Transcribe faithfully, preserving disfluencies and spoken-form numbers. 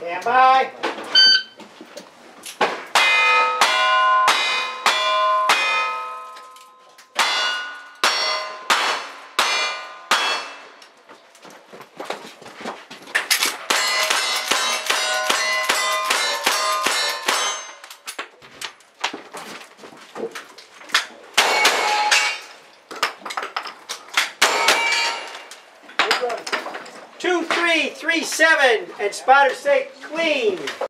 Stand by. Two, three, three, seven, and spotter stay clean.